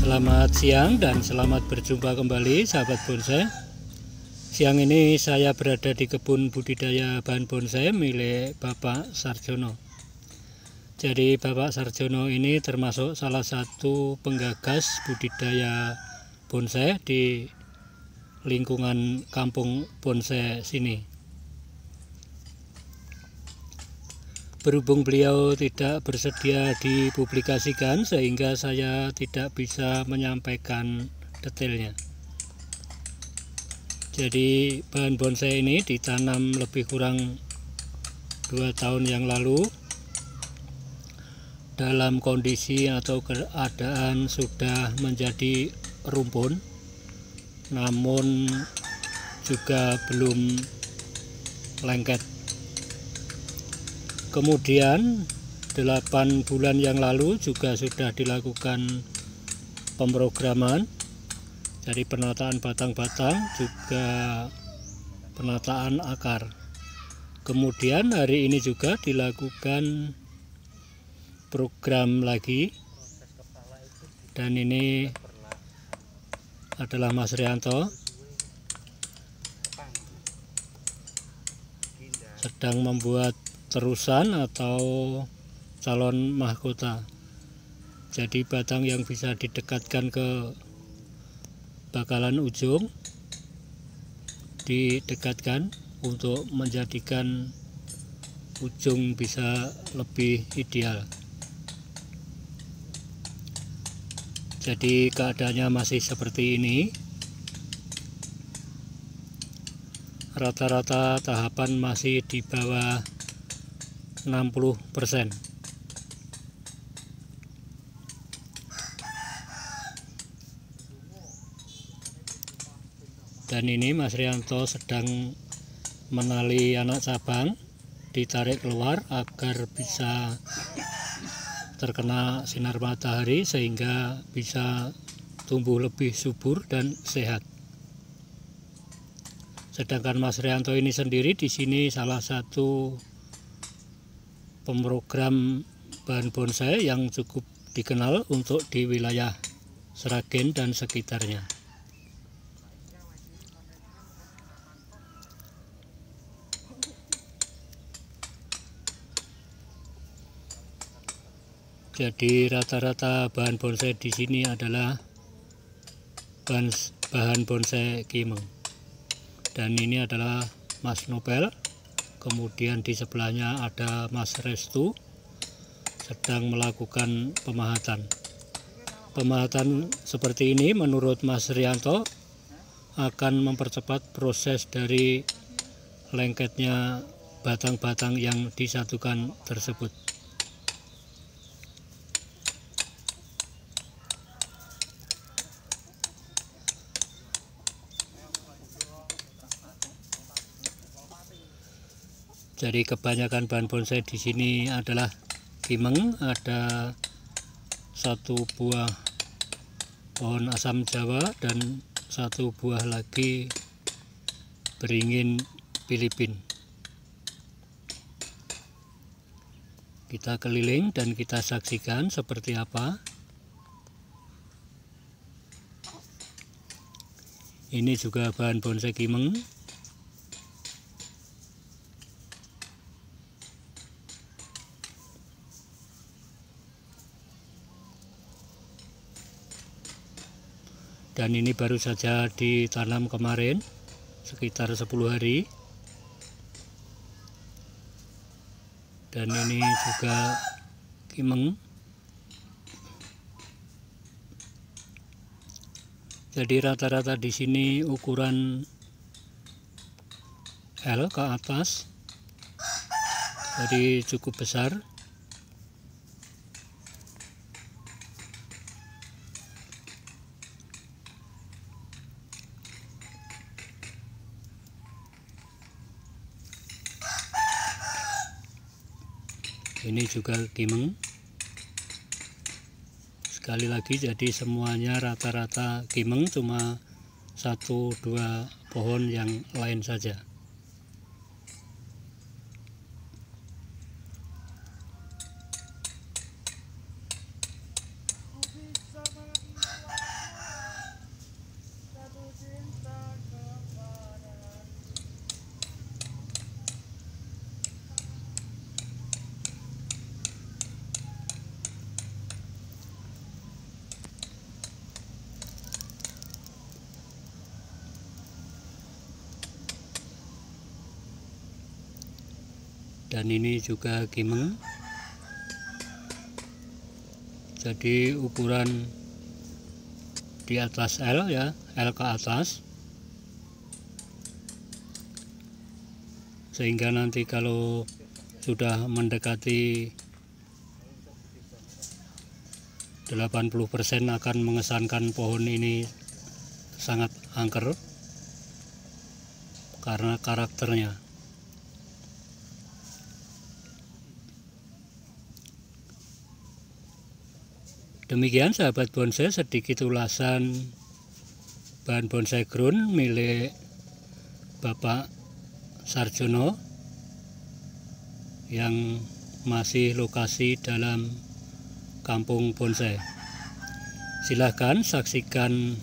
Selamat siang dan selamat berjumpa kembali sahabat bonsai. Siang ini saya berada di kebun budidaya bahan bonsai milik Bapak Sarjono. Jadi Bapak Sarjono ini termasuk salah satu penggagas budidaya bonsai di lingkungan kampung bonsai sini. Berhubung beliau tidak bersedia dipublikasikan sehingga saya tidak bisa menyampaikan detailnya. Jadi bahan bonsai ini ditanam lebih kurang 2 tahun yang lalu dalam kondisi atau keadaan sudah menjadi rumpun, namun juga belum lengket. Kemudian 8 bulan yang lalu juga sudah dilakukan pemrograman, jadi penataan batang-batang juga penataan akar. Kemudian hari ini juga dilakukan program lagi, dan ini adalah Mas Rianto sedang membuat terusan atau calon mahkota. Jadi batang yang bisa didekatkan ke bakalan ujung didekatkan untuk menjadikan ujung bisa lebih ideal. Jadi keadaannya masih seperti ini. Rata-rata tahapan masih di bawah 60%. Dan ini Mas Rianto sedang menali anak cabang, ditarik keluar agar bisa terkena sinar matahari sehingga bisa tumbuh lebih subur dan sehat. Sedangkan Mas Rianto ini sendiri di sini salah satu pemrogram bahan bonsai yang cukup dikenal untuk di wilayah Sragen dan sekitarnya. Jadi rata-rata bahan bonsai di sini adalah bahan bonsai Kimeng. Dan ini adalah Mas Nobel. Kemudian di sebelahnya ada Mas Restu sedang melakukan pemahatan. Pemahatan seperti ini menurut Mas Rianto akan mempercepat proses dari lengketnya batang-batang yang disatukan tersebut. Jadi kebanyakan bahan bonsai di sini adalah Kimeng, ada 1 buah pohon asam Jawa dan 1 buah lagi beringin Filipin. Kita keliling dan kita saksikan seperti apa. Ini juga bahan bonsai Kimeng. Dan ini baru saja ditanam kemarin sekitar 10 hari. Dan ini juga Kimeng. Jadi rata-rata di sini ukuran L ke atas. Jadi cukup besar. Ini juga Kimeng. Sekali lagi, jadi semuanya rata-rata Kimeng, cuma 1-2 pohon yang lain saja. dan ini juga gimeng. Jadi ukuran di atas L ya, L ke atas, sehingga nanti kalau sudah mendekati 80% akan mengesankan pohon ini sangat angker karena karakternya. Demikian sahabat bonsai, sedikit ulasan bahan bonsai ground milik Bapak Sarjono yang masih lokasi dalam kampung bonsai. Silahkan saksikan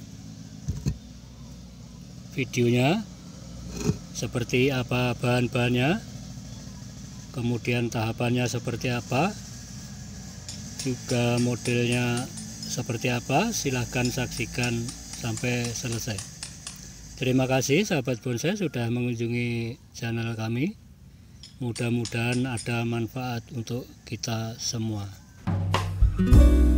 videonya, seperti apa bahan-bahannya, kemudian tahapannya seperti apa, juga modelnya seperti apa. Silahkan saksikan sampai selesai. Terima kasih sahabat bonsai sudah mengunjungi channel kami. Mudah-mudahan ada manfaat untuk kita semua.